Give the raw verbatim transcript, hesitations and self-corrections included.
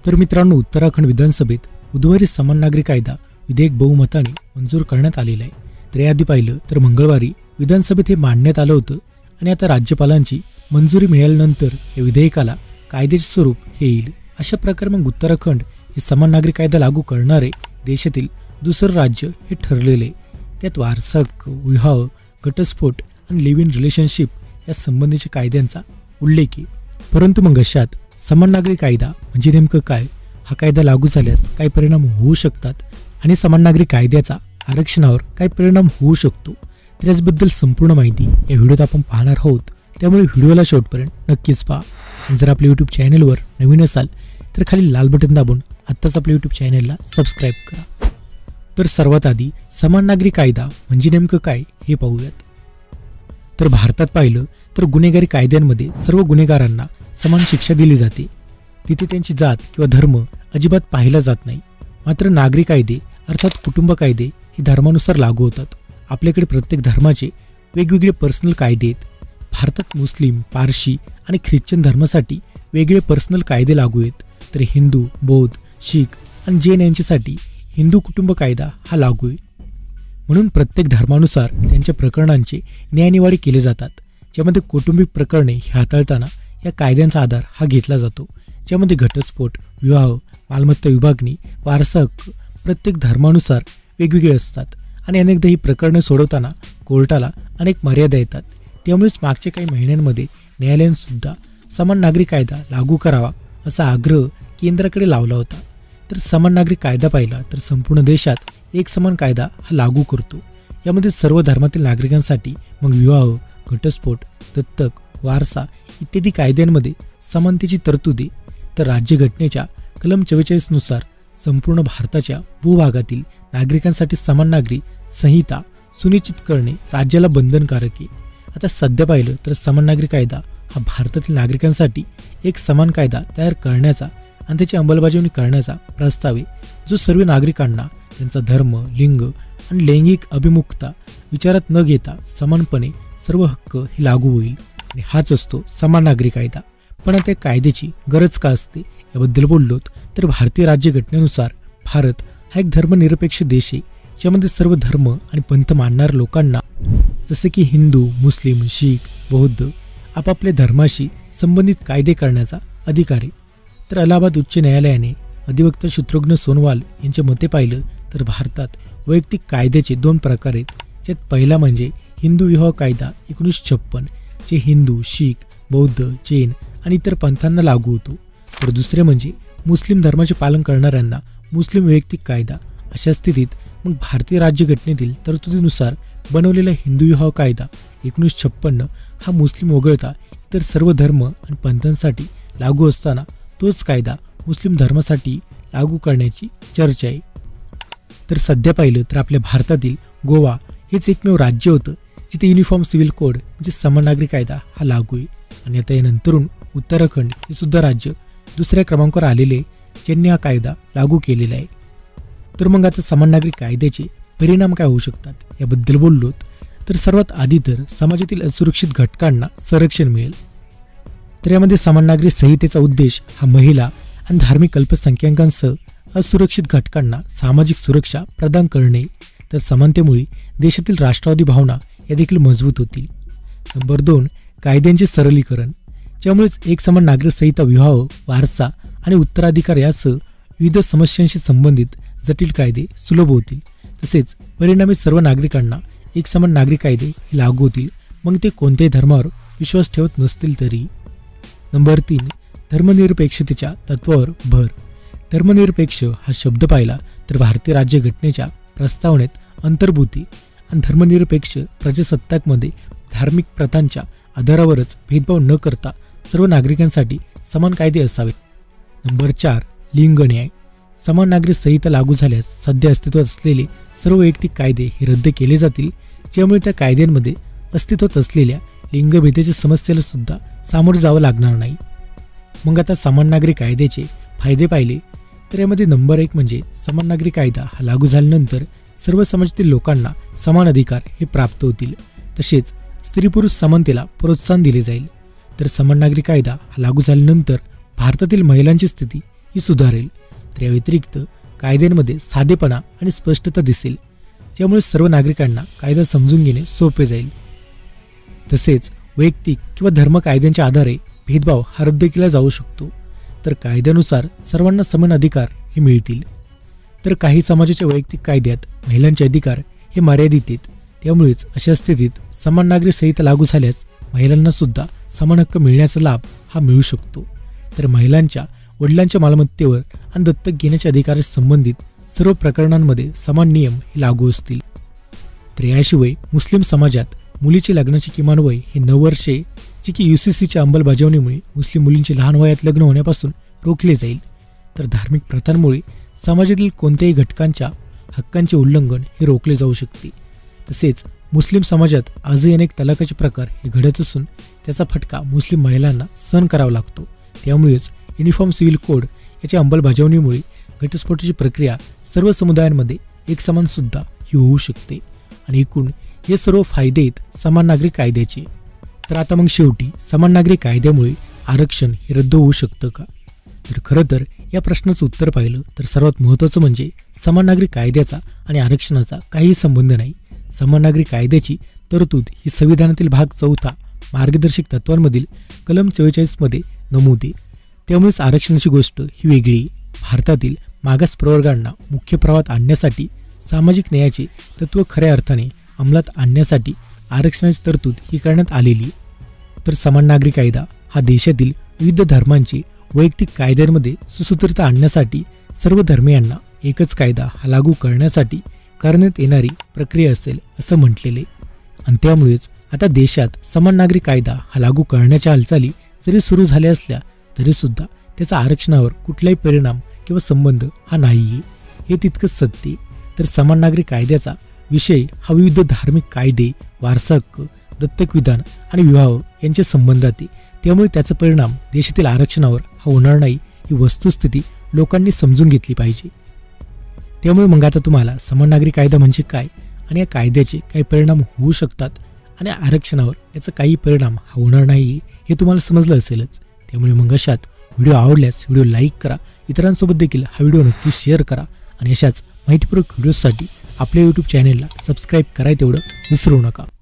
तर मित्रांनो, उत्तराखंड विधानसभेत बुधवारी समान नागरी कायदा विधेयक बहुमताने मंजूर करण्यात आलेलं आहे। तर याआधी पाहिलं तर मंगळवारी विधानसभेत हे मांडण्यात आलं होतं आणि आता राज्यपालांची मंजुरी मिळाल्यानंतर या विधेयकाला कायद्याचे स्वरूप हे येईल। अशा प्रकारे मग उत्तराखंड हे समान नागरी कायदा लागू करणारे देशातील दुसरं राज्य हे ठरलेले आहे। त्यात वारसा हक्क, विवाह, घटस्फोट आणि लिव्ह इन रिलेशनशिप या संबंधीच्या कायद्यांचा उल्लेख आहे। परंतु मग अशात समान नागरी कायदा म्हणजे नेमकं काय, हा कायदा लागू झाल्यास काय परिणाम होऊ शकतात आणि समान नागरी कायद्याचा आरक्षणावर काय परिणाम होऊ शकतो, तर याबद्दल संपूर्ण माहिती या व्हिडिओत आपण पाहणार आहोत। त्यामुळे व्हिडिओला शेवटपर्यंत नक्कीच पहा। आणि जर आपल्या यूट्यूब चॅनलवर नवीन असाल तर खाली लाल बटन दाबून आत्ताच आपल्या यूट्यूब चॅनलला सबस्क्राईब करा। तर सर्वात आधी समान नागरी कायदा म्हणजे नेमकं काय हे पाहूयात। तर भारतात पाहिलं तर गुन्हेगारी कायद्यांमध्ये सर्व गुन्हेगारांना समान शिक्षा दिली जाते। तिथे त्यांची जात किंवा धर्म अजिबात पाहिला जात नाही। मात्र नागरी कायदे अर्थात कुटुंब कायदे हे धर्मानुसार लागू होतात। आपल्याकडे प्रत्येक धर्माचे वेगवेगळे पर्सनल कायदे आहेत। भारतात मुस्लिम, पारशी आणि ख्रिश्चन धर्मासाठी वेगळे पर्सनल कायदे लागू आहेत। तर हिंदू, बौद्ध, शीख आणि जैन यांच्यासाठी हिंदू कुटुंब कायदा हा लागू आहे। म्हणून प्रत्येक धर्मानुसार त्यांच्या प्रकरणांचे न्यायनिवाडे केले जातात, ज्यामध्ये कौटुंबिक प्रकरणे हे हाताळताना या कायद्यांचा आधार हा घेतला जातो, ज्यामध्ये घटस्फोट, विवाह, मालमत्ता विभागणी, वारसा हक्क प्रत्येक धर्मानुसार वेगवेगळे असतात आणि अनेकदा ही प्रकरणे सोडवताना कोर्टाला अनेक मर्यादा येतात। त्यामुळेच मागच्या काही महिन्यांमध्ये न्यायालयाने सुद्धा समान नागरी कायदा लागू करावा असा आग्रह केंद्राकडे लावला होता। तर समान नागरी कायदा पाहिला तर संपूर्ण देशात एक समान कायदा हा लागू करतो। यामध्ये सर्व धर्मातील नागरिकांसाठी मग विवाह, घटस्फोट, दत्तक, वारसा इत्यादी कायद्यांमध्ये समानतेची तरतूद आहे। तर राज्यघटनेच्या कलम चव्वेचाळीस नुसार संपूर्ण भारताच्या भूभागातील नागरिकांसाठी समान नागरी संहिता सुनिश्चित करणे राज्याला बंधनकारक आहे। आता सध्या पाहिलं तर समान नागरी कायदा हा भारतातील नागरिकांसाठी एक समान कायदा तयार करण्याचा आणि त्याची अंमलबजावणी करण्याचा प्रस्ताव आहे, जो सर्व नागरिकांना त्यांचा धर्म, लिंग आणि लैंगिक अभिमुखता विचारात न घेता समानपणे सर्व हक्क हे लागू होईल आणि हाच असतो समान नागरी कायदा। पण आता कायद्याची गरज का असते याबद्दल बोललोत तर भारतीय राज्यघटनेनुसार भारत हा एक धर्मनिरपेक्ष देश आहे, ज्यामध्ये सर्व धर्म आणि पंथ मानणाऱ्या लोकांना जसे की हिंदू, मुस्लिम, शीख, बौद्ध आपापल्या धर्माशी संबंधित कायदे करण्याचा अधिकार आहे। तर अलाहाबाद उच्च न्यायालयाने अधिवक्ता शत्रुघ्न सोनवाल यांच्या मते पाहिलं तर भारतात वैयक्तिक कायद्याचे दोन प्रकार आहेत, ज्यात पहिला म्हणजे हिंदू विवाह कायदा एकोणीसशे छप्पन, जे हिंदू, शीख, बौद्ध, जैन आणि इतर पंथांना लागू होतो। तर दुसरे म्हणजे मुस्लिम धर्माचे पालन करणाऱ्यांना मुस्लिम वैयक्तिक कायदा। अशा स्थितीत मग भारतीय राज्यघटनेतील तरतुदीनुसार बनवलेला हिंदू विवाह कायदा एकोणीसशे छप्पन्न हा मुस्लिम वगळता इतर सर्व धर्म आणि पंथांसाठी लागू असताना तोच कायदा मुस्लिम धर्मासाठी लागू करण्याची चर्चा आहे। तर सध्या पाहिलं तर आपल्या भारतातील गोवा हेच एकमेव राज्य होतं जिथे युनिफॉर्म सिव्हिल कोड म्हणजे समान नागरी कायदा हा लागू आहे। आणि आता यानंतरून उत्तराखंड हे सुद्धा राज्य दुसऱ्या क्रमांकावर आलेले ज्यांनी हा कायदा लागू केलेला आहे। तर मग आता समान नागरी कायद्याचे परिणाम काय होऊ शकतात याबद्दल बोललोत तर सर्वात आधी तर समाजातील असुरक्षित घटकांना संरक्षण मिळेल। तर यामध्ये समान नागरी संहितेचा उद्देश हा महिला आणि धार्मिक अल्पसंख्याकांसह असुरक्षित घटकांना सामाजिक सुरक्षा प्रदान करणे। तर समानतेमुळे देशातील राष्ट्रवादी भावना या देखील मजबूत होतील। नंबर दोन, कायद्यांचे सरलीकरण, ज्यामुळेच एक समान नागरी संहिता विवाह, वारसा आणि उत्तराधिकार यासह विविध समस्यांशी संबंधित जटिल कायदे सुलभ होतील। तसेच परिणामी सर्व नागरिकांना एक समान नागरी कायदे हे लागू होतील, मग ते कोणत्याही धर्मावर विश्वास ठेवत नसतील तरी। नंबर तीन, धर्मनिरपेक्षतेच्या तत्वावर भर। धर्मनिरपेक्ष हा शब्द पाहिला तर भारतीय राज्यघटनेच्या प्रस्तावनेत अंतर्भूती आणि धर्मनिरपेक्ष प्रजासत्ताकमध्ये धार्मिक प्रथांच्या आधारावरच भेदभाव न करता सर्व नागरिकांसाठी समान कायदे असावेत। नंबर चार, लिंग न्याय। समान नागरी संहिता लागू झाल्यास सध्या अस्तित्वात असलेले सर्व वैयक्तिक कायदे हे रद्द केले जातील, ज्यामुळे त्या कायद्यांमध्ये अस्तित्वात असलेल्या लिंगभेदाच्या समस्येला सुद्धा सामोरं जावं लागणार नाही। मग आता समान नागरी कायद्याचे फायदे पाहिले तर यामध्ये नंबर एक म्हणजे समान नागरी कायदा हा लागू झाल्यानंतर सर्व समाजातील लोकांना समान अधिकार हे प्राप्त होतील। तसेच स्त्री पुरुष समानतेला प्रोत्साहन दिले जाईल। तर समान नागरी कायदा हा लागू झाल्यानंतर भारतातील महिलांची स्थिती ही सुधारेल. तर या व्यतिरिक्त कायद्यांमध्ये साधेपणा आणि स्पष्टता दिसेल, ज्यामुळे सर्व नागरिकांना कायदा समजून घेणे सोपे जाईल. तसेच वैयक्तिक किंवा धर्म कायद्यांच्या आधारे भेदभाव हा रद्द केला जाऊ शकतो. तर कायद्यानुसार सर्वांना समान अधिकार हे मिळतील. तर काही समाजाच्या वैयक्तिक कायद्यात महिलांचे अधिकार हे मर्यादित आहेत. त्यामुळेच अशा स्थितीत समान नागरी संहिता लागू झाल्यास महिलांना सुद्धा समान हक्क मिळण्याचा लाभ हा मिळू शकतो. तर महिलांच्या वडिलांच्या मालमत्तेवर आणि दत्तक घेण्याच्या अधिकाराशी संबंधित सर्व प्रकरणांमध्ये समान नियम हे लागू असतील. तर याशिवाय मुस्लिम समाजात मुलीचे लग्नाचे किमान वय हे नऊ वर्षे, जे की यू सी सीच्या अंमलबजावणीमुळे मुस्लिम मुलींचे लहान वयात लग्न होण्यापासून रोखले जाईल. तर धार्मिक प्रथांमुळे समाजातील कोणत्याही घटकांच्या हक्कांचे उल्लंघन हे रोखले जाऊ शकते. तसेच मुस्लिम समाजात आजही अनेक तलाकाचे प्रकार हे घडत असून त्याचा फटका मुस्लिम महिलांना सहन करावा लागतो. त्यामुळेच युनिफॉर्म सिव्हिल कोड याच्या अंमलबजावणीमुळे घटस्फोटाची प्रक्रिया सर्व समुदायांमध्ये एकसमान सुद्धा ही होऊ शकते. आणि एकूण हे सर्व फायदे आहेत समान नागरी कायद्याचे. तर आता मग शेवटी समान नागरी कायद्यामुळे आरक्षण हे रद्द होऊ शकतं का? तर खरं तर या प्रश्नाचं उत्तर पाहिलं तर सर्वात महत्त्वाचं म्हणजे समान नागरी कायद्याचा आणि आरक्षणाचा काहीही संबंध नाही. समान नागरी कायद्याची तरतूद ही संविधानातील भाग चौथा मार्गदर्शक तत्वांमधील कलम चव्वेचाळीसमध्ये नमूद आहे. त्यामुळेच आरक्षणाची गोष्ट ही वेगळी. भारतातील मागास प्रवर्गांना मुख्य प्रवाहात आणण्यासाठी सामाजिक न्यायाचे तत्त्व खऱ्या अर्थाने अंमलात आणण्यासाठी आरक्षणाची तरतूद ही करण्यात आलेली. तर समान नागरी कायदा हा देशातील विविध धर्मांचे वैयक्तिक कायद्यांमध्ये सुसूत्रता आणण्यासाठी सर्व धर्मियांना एकच कायदा हा लागू करण्यासाठी करण्यात येणारी प्रक्रिया असेल असं म्हटलेले. आणि त्यामुळेच आता देशात समान नागरी कायदा हा लागू करण्याच्या हालचाली जरी सुरू झाल्या असल्या तरीसुद्धा त्याचा आरक्षणावर कुठलाही परिणाम किंवा संबंध हा नाही हे तितकंच सत्य. तर समान नागरी कायद्याचा विषय हा विविध धार्मिक कायदे, वारसा हक्क, दत्तक विधान आणि विवाह यांच्या संबंधात आहे. त्यामुळे त्याचा परिणाम देशातील आरक्षणावर हा होणार नाही ही वस्तुस्थिती लोकांनी समजून घेतली पाहिजे. त्यामुळे मग आता तुम्हाला समान नागरी कायदा म्हणजे काय आणि या कायद्याचे काही परिणाम होऊ शकतात आणि आरक्षणावर याचा काही परिणाम हा होणार नाही हे तुम्हाला समजलं असेलच. त्यामुळे मग अशात व्हिडिओ आवडल्यास व्हिडिओ लाईक करा, इतरांसोबत देखील हा व्हिडिओ नक्की शेअर करा आणि अशाच माहितीपूर्वक व्हिडिओसाठी आपल्या यूट्यूब चॅनेलला सबस्क्राईब करायला तेवढं विसरू नका.